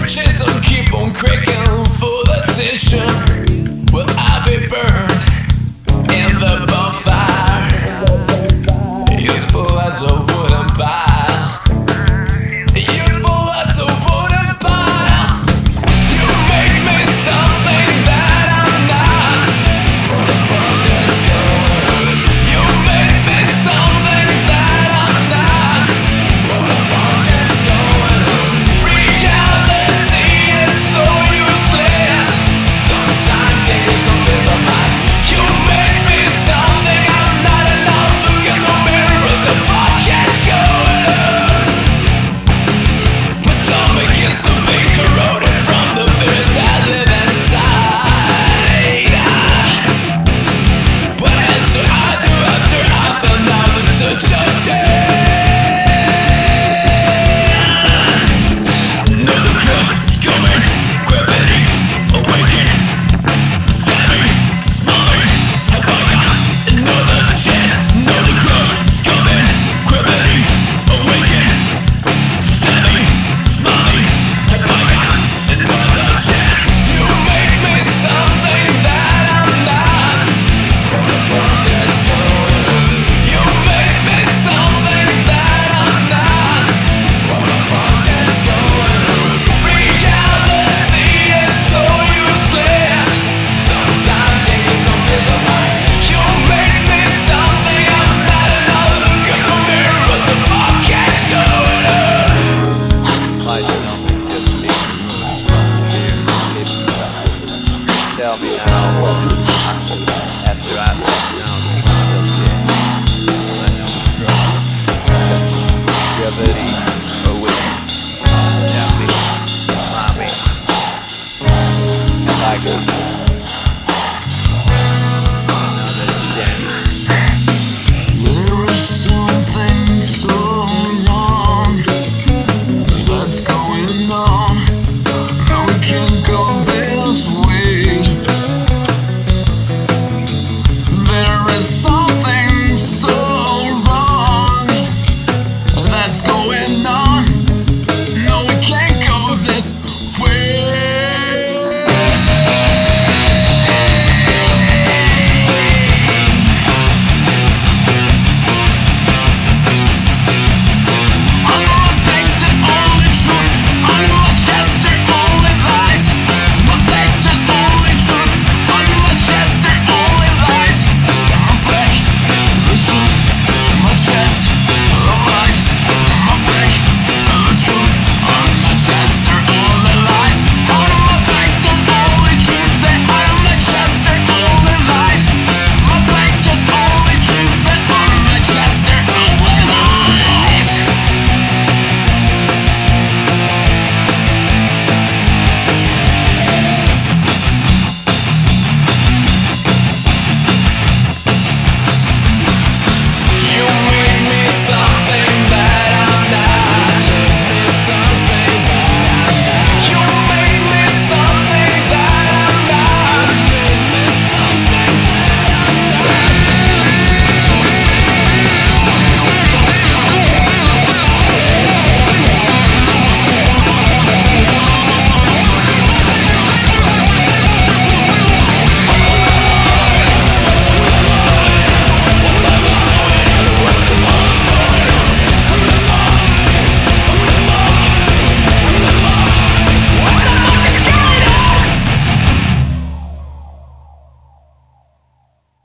Chisel keep on cracking for the tissue. Will I be burned in the bonfire? Useful as a wooden pile. Useful as a wooden pile. You make me something that I'm not. What the fuck is going on? You make me something that I'm not. What the fuck is going on? Reality is so useless. Sometimes can't get some bits of mine. You make me something I'm not, and I'll look in the mirror. What the fuck is going on? My stomach is the being corroded from the fears that live inside. What else do I do after I found out the touch of death? Another crush is coming, gravity awaken. Stab me, smell me, have I got another chance? Another crush is coming, gravity awaken. Stab me, smell me, have I got another chance? You make me something that I'm not. What the fuck is going on? You make me something that I'm not. What the fuck is going on? Reality is so useless. Sometimes can't get some peace of mind. You make me something I'm not, and I'll look in the mirror. What the fuck is going on? I should only just be tell me now what it's after I found out I know gravity away. Stab me, smile me, and I got another chance. There is something so wrong that's going on. No, we can't go this way.